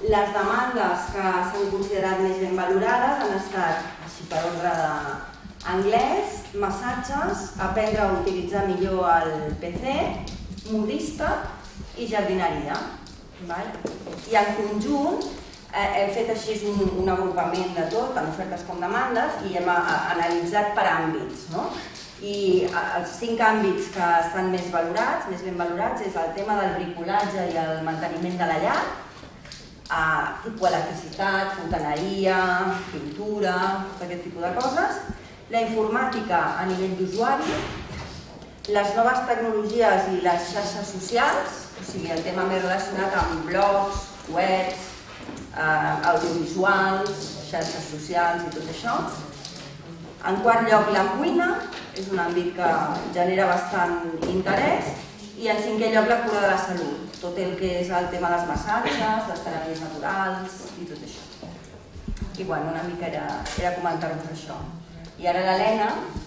Les demandes que s'han considerat més ben valorades han estat, així per ordre d'anglès, massatges, aprendre a utilitzar millor el PC, modista i jardineria. I en conjunt hem fet així un agrupament de tot, tant ofertes com demandes, i hem analitzat per àmbits. I els 5 àmbits que estan més ben valorats, és el tema del bricolatge i el manteniment de la llar, tipus electricitat, fontaneria, pintura, tot aquest tipus de coses, la informàtica a nivell d'usuari, les noves tecnologies i les xarxes socials, o sigui, el tema més relacionat amb blogs, webs, audiovisuals, xarxes socials i tot això. En quart lloc, la cuina, és un àmbit que genera bastant interès, i en 5è lloc, la cura de la salut, tot el que és el tema dels massatges, les teràpies naturals i tot això. I bueno, una mica era comentar-vos això. I ara l'Helena.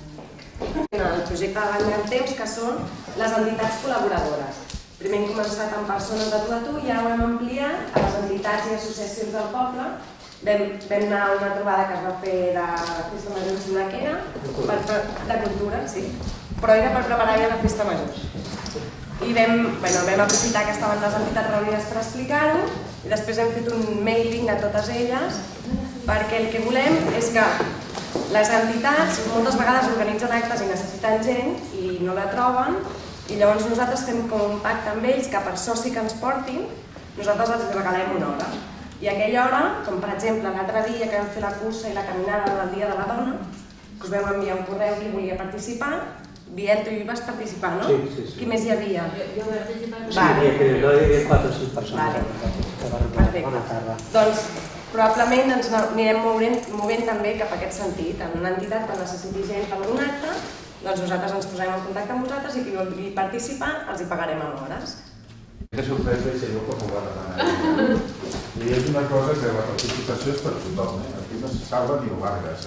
El projecte de Banc del Temps, que són les entitats col·laboradores. Primer hem començat amb persones de tu a tu i ara ho hem ampliat a les entitats i associacions del poble. Vam anar a una trobada que es va fer de Festa Major, sembla que era, de cultura, sí, però era per preparar ja la Festa Major. I vam aprofitar que estaven les entitats reunides per explicar-ho i després hem fet un mailing a totes elles perquè el que volem és que les entitats moltes vegades organitzen actes i necessiten gent i no la troben i llavors nosaltres fem com un pacte amb ells que per soci que ens portin nosaltres els regalem una hora. I aquella hora, com per exemple l'altre dia que vam fer la cursa i la caminada del Dia de la Dona, us vam enviar un correu qui volia participar. Biel, tu hi vas participar, no? Sí. Qui més hi havia? Jo vaig participar. Sí, hi havia 4 o 5 persones. Perfecte. Doncs probablement ens anirem movent també cap a aquest sentit. En una entitat que necessiti gent per un acte, doncs nosaltres ens posarem en contacte amb vosaltres i qui vulgui participar els hi pagarem en hores. Que sorpresa i segur que m'ho va demanar. I és una cosa que la participació és per tothom, aquí no se salva ni largues,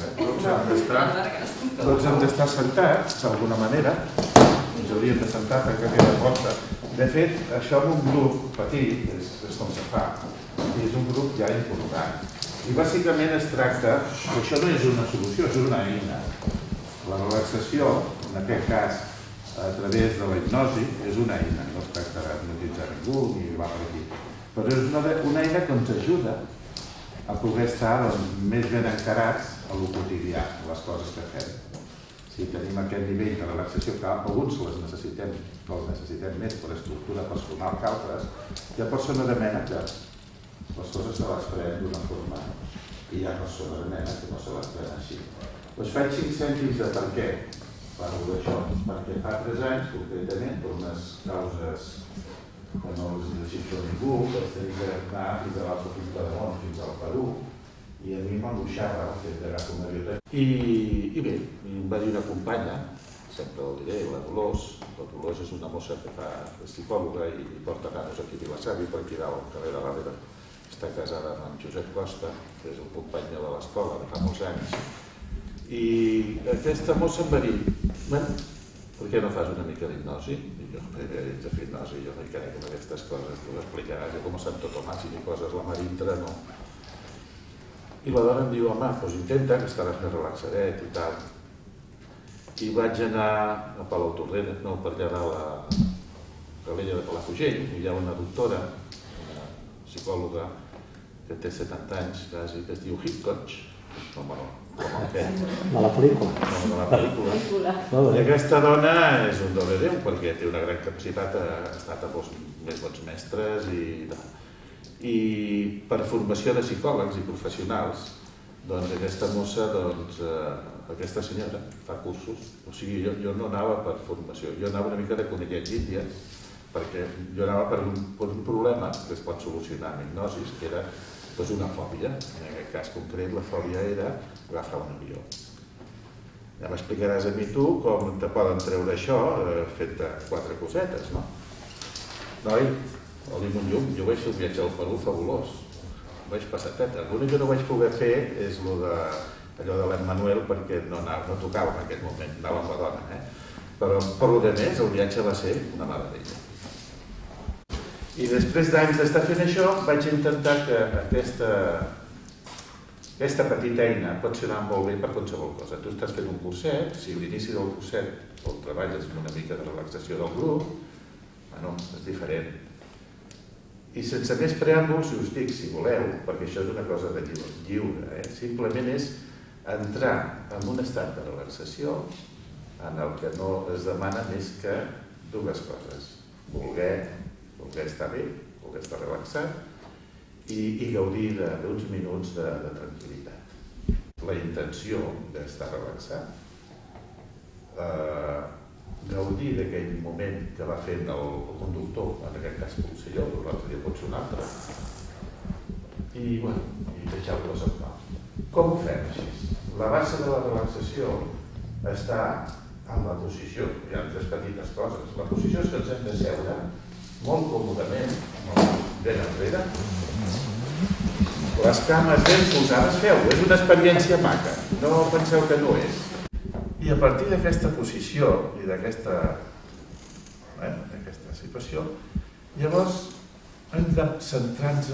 tots hem d'estar sentats, d'alguna manera, ens hauríem de sentar perquè queda porta. De fet, això en un grup petit és com se fa, i és un grup ja important. I bàsicament es tracta, això no és una solució, és una eina. La relaxació, en aquest cas, a través de la hipnosi, és una eina, no es tracta d'hipnotitzar ningú ni va per aquí, però és una eina que ens ajuda a poder estar més ben encarats a lo quotidià, a les coses que fem. Si tenim aquest nivell de relaxació, que alguns els necessitem més per estructura personal que altres, hi ha persona de mena que les coses se les pren d'una forma i hi ha persona de mena que no se les pren així. Doncs faig 5 cèntims de per què parlo d'això, perquè fa 3 anys, concretament, per unes causes que no els desitjo a ningú, que els tenim d'anar fins a l'Alto fins a Ramon, fins al Perú, i a mi m'angoixava el fet d'anar com a biblioteca. I bé, em va dir una companya, sempre ho diré, la Dolors. La Dolors és una mossa que és psicòloga i porta nanos aquí a Vilassar-hi, per aquí dalt, al carrer de darrere. Està casada amb en Josep Costa, que és un company de l'escola de fa molts anys. I aquesta mossa em va dir, per què no fas una mica d'hipnosi? I jo, haig de fer hipnosi, jo no hi crec en aquestes coses, tu l'explicaràs, jo com a Sant Tomàs i coses, la mar dintre no. I la dona em diu, home, doncs intenta, que estaràs més relaxadet i tal. I vaig anar a Palautordera, no, per allà a la Calella de Palafrugell, i hi ha una doctora, una psicòloga, que té 70 anys, quasi, que es diu Hitchcock, com la pel·lícula. De la pel·lícula. I aquesta dona és un doble Déu, perquè té una gran capacitat, ha estat a més bons mestres i per formació de psicòlegs i professionals, doncs aquesta mossa, aquesta senyora fa cursos, o sigui, jo no anava per formació, jo anava una mica de conillet d'Índies, perquè jo anava per un problema que es pot solucionar amb hipnosis, que era una fòbia. En aquest cas concret, la fòbia era agafar un avió. Ja m'explicaràs a mi tu com te poden treure això fet de 4 cosetes, no? Noi, oli amb un llum, jo vaig fer un viatge al Perú fabulós. Vaig passar teta. L'únic que no vaig poder fer és allò de l'Emmanuel perquè no tocava en aquest moment, anava amb la dona. Però per lo de més, el viatge va ser una meravella. I després d'anys d'estar fent això, vaig intentar que aquesta petita eina pot funcionar molt bé per qualsevol cosa. Tu estàs fent un curset, si a l'inici del curset el treballes amb una mica de relaxació del grup, és diferent. I sense més preàmbuls, us dic, si voleu, perquè això és una cosa de lliure, simplement és entrar en un estat de relaxació en el que no es demana més que dues coses. Voler estar bé, voler estar relaxat i gaudir d'uns minuts de tranquil·litat. La intenció d'estar relaxat, gaudir d'aquell moment que va fent el conductor, en aquest cas pot ser jo, l'altre dia pot ser un altre, i deixar-los en pau. Com ho fem així? La base de la relaxació està en la posició, hi ha tres petites coses. La posició és que ens hem de seure molt còmodament, ben enrere. Les cames ben posades, feu-ho, és una experiència maca, no penseu que no és. I a partir d'aquesta posició i d'aquesta situació, llavors hem de centrar-nos,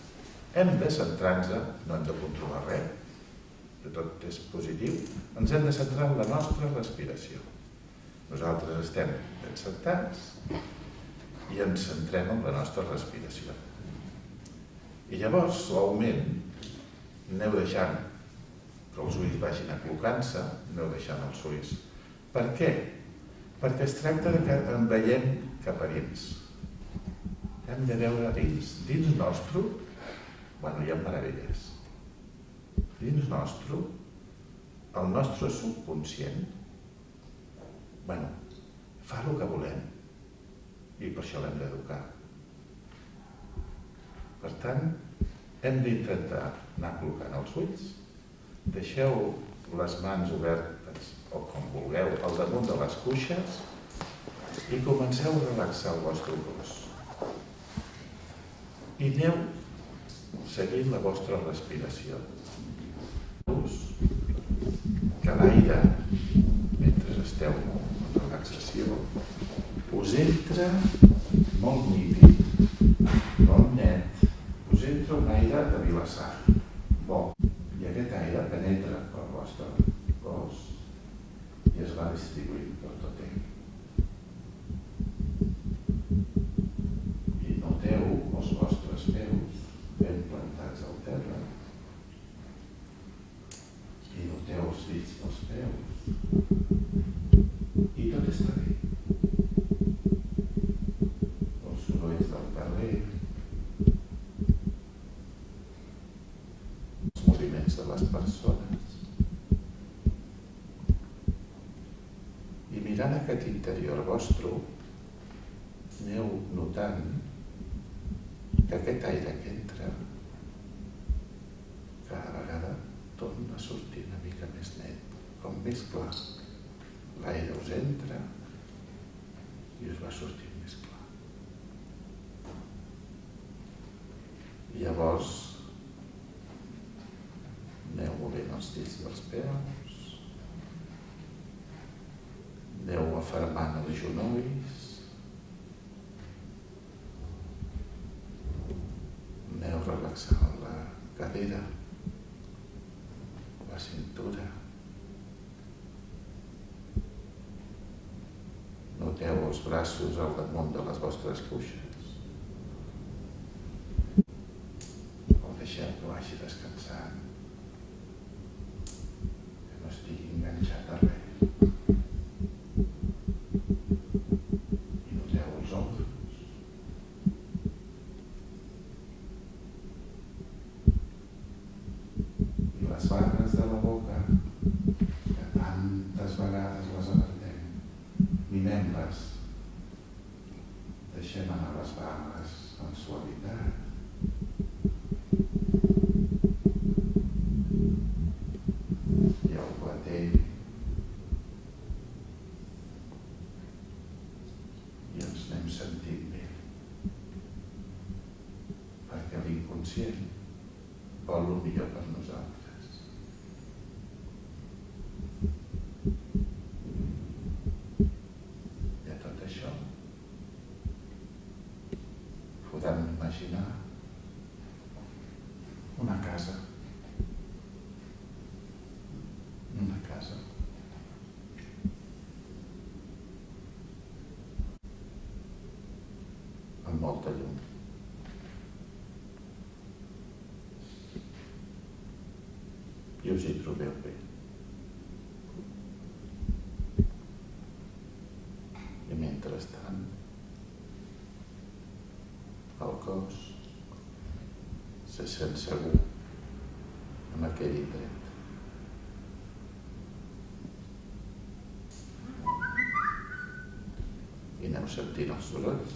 no hem de controlar res, que tot és positiu, ens hem de centrar en la nostra respiració. Nosaltres estem ben sentats i ens centrem en la nostra respiració. I llavors, suaument, aneu deixant que els ulls vagin aclocant-se, aneu deixant els ulls. Per què? Perquè es tracta que en veiem cap a dins. Hem de veure dins. Dins nostre, hi ha meravelles. Dins nostre, el nostre subconscient, fa el que volem i per això l'hem d'educar. Per tant, hem d'intentar anar col·locant els ulls, deixeu les mans obertes, o com vulgueu, al damunt de les cuixes i comenceu a relaxar el vostre cos. I aneu seguint la vostra respiració. Que l'aire, mentre esteu en relaxació, us entra molt nítid, molt net, us entra un aire de vilassar, bo. I aquest aire penetra pel vostre cos i es va distribuint per tot ell. I noteu els vostres peus ben plantats al terra i noteu els dits dels peus i tot està bé. Els sorolls del carrer, els moviments de les persones. I mirant aquest interior vostre, aneu notant que aquest aire que entra cada vegada torna a sortir una mica més net, com més clar. L'aire us entra i us va sortint més clar. I llavors aneu movent els dits dels peus, aneu afermant els genolls, aneu relaxant la cadera, la cintura. Noteu els braços al damunt de les vostres cuixes. El deixeu que vagi descansant, que no estigui enganxat a res. I noteu els ombros. I les barres de la boca, que tantes vegades les apartem. Minem-les, deixem anar les barres amb suavitat. I el clatell. I ens anem sentint bé. Perquè l'inconscient vol el millor per nosaltres. casa. Una casa. Amb molta llum. I us hi trobeu bé. I mentrestant, el cos se sent segur en aquell indret. I aneu sentint els sorolls.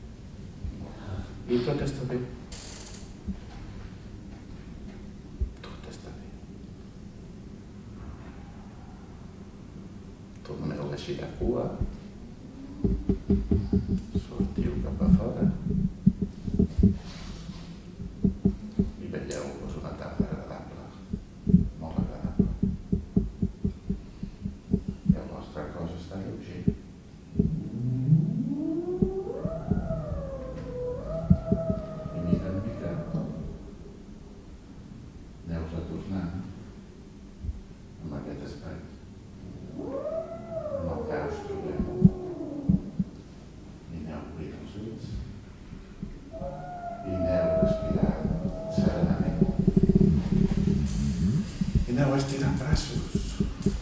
I tot està bé. Tot està bé. Torneu a girar cua. Sortiu cap a fora. I veieu-vos una tarda agradable. Molt agradable. I el vostre cos està lleuger. Aneu estirant braços.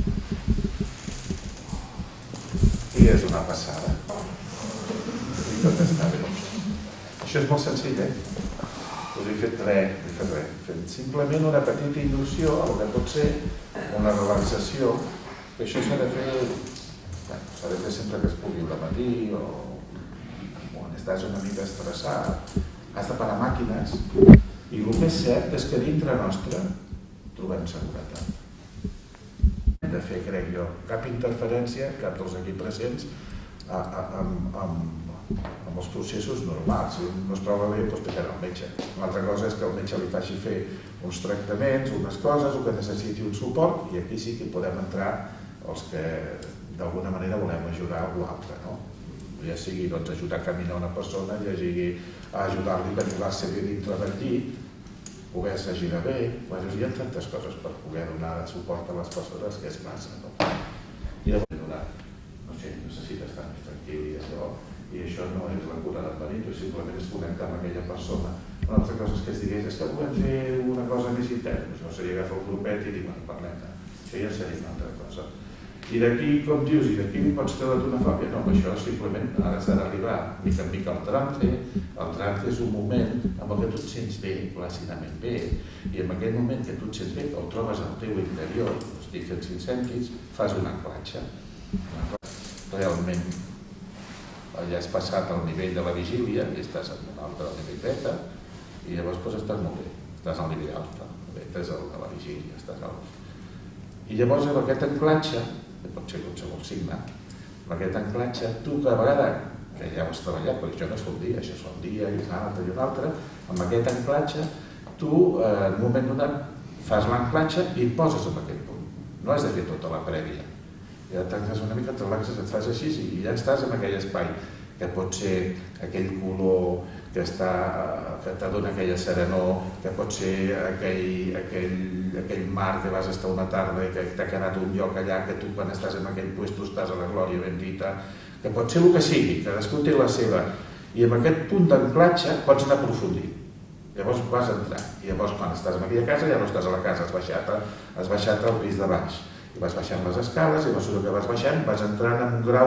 I és una passada. I tot està bé. Això és molt senzill, Us he fet res. Fent simplement una petita inducció al que pot ser una relaxació, que això s'ha de fer sempre que es pugui al matí o quan estàs una mica estressat. Has de parar màquines i el que és cert és que dintre nostre trobem seguretat. Hem de fer, crec jo, cap interferència, cap dels aquí presents, amb els processos normals. Si no es troba bé, doncs pecarà el metge. Una altra cosa és que el metge li faci fer uns tractaments, unes coses, o que necessiti un suport, i aquí sí que podem entrar els que d'alguna manera volem ajudar l'altre, no? Ja sigui ajudar a caminar una persona, ja sigui ajudar-li a venir-se bé dintre del llit, poder-se girar bé, hi ha tantes coses per poder donar suport a les persones que és massa, no? I no sé, necessita estar més tranquil i això, i això no és la cura del marit, simplement és connectar amb aquella persona. Una altra cosa és que es digués, és que volem fer una cosa més interna, no seria agafar un grupet i dir, bueno, parlem, això ja seria una altra cosa. I d'aquí, com dius, i d'aquí pots treure una fòbia? No, això simplement ara s'ha d'arribar mica en mica al trance. El trance és un moment en què tu et sents bé, plàcidament bé, i en aquell moment que tu et sents bé, el trobes al teu interior, estic fent 5 cèntims, fas una clatxa. Realment, ja has passat al nivell de la vigília i estàs en un altre nivell beta, i llavors estàs molt bé, estàs al nivell alfa, beta és el de la vigília, estàs alt. I llavors amb aquest anclatge, que pot ser qualsevol signe, amb aquest anclatge, tu cada vegada, que ja ho has treballat, perquè això no és un dia, això és un dia i un altre, amb aquest anclatge, tu en un moment donat fas l'anclatge i et poses en aquest punt. No has de fer tota la prèvia. Ja tanques una mica, et relaxes, et fas així i ja estàs en aquell espai, que pot ser aquell color que te dona aquella serenor, que pot ser aquell mar que vas estar una tarda i que t'ha quedat un lloc allà que tu quan estàs en aquell lloc tu estàs a la glòria bendita, que pot ser el que sigui, cadascú té la seva. I amb aquest punt d'anclatge pots anar aprofundint. Llavors vas entrar. I llavors quan estàs en aquella casa ja no estàs a la casa, has baixat al pis de baix. I vas baixant les escales i a mesura que vas baixant vas entrant en un grau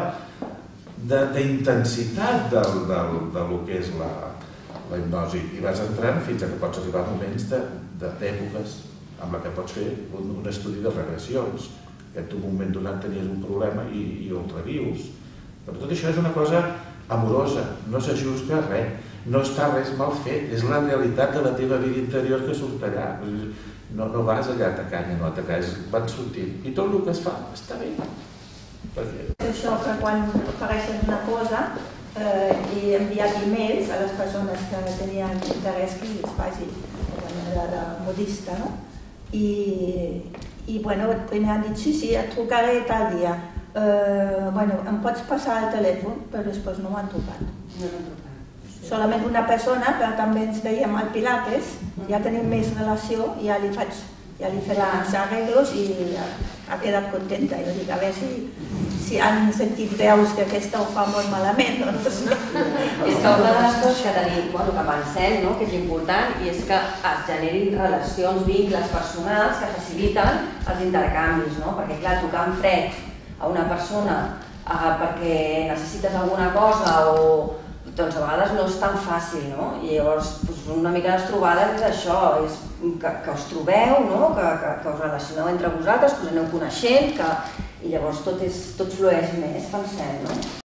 d'intensitat del que és la hipnosi i vas entrant fins que pots arribar a moments d'èpoques amb la que pots fer un estudi de regressions, que tu en un moment donat tenies un problema i el revius. Però tot això és una cosa amorosa, no s'ajusca res, no està res mal fet, és la realitat de la teva vida interior que surt allà. No vas allà a atacar ni no atacar, van sortint. I tot el que es fa està bé. Això que quan ofereixes una cosa he enviat e-mails a les persones que tenien interès que els faci de manera modista, no? I bueno, primer han dit sí, et trucaré tal dia. Bueno, em pots passar el telèfon, però després no m'han trucat. No m'han trucat. solament una persona, però també ens veiem al Pilates, ja tenim més relació i ja li he fet els arreglos i ha quedat contenta. Jo dic, a veure si han sentit veus que aquesta ho fa molt malament, doncs no. És que una de les coses que tenim, que pensem, que és important, i és que es generin relacions, vincles personals que faciliten els intercanvis, perquè clar, tocar en fred a una persona perquè necessites alguna cosa o doncs a vegades no és tan fàcil, no? I llavors una mica les trobades és això, és que us trobeu, que us relacioneu entre vosaltres, que us aneu coneixent, i llavors tot flueix més, pensem, no?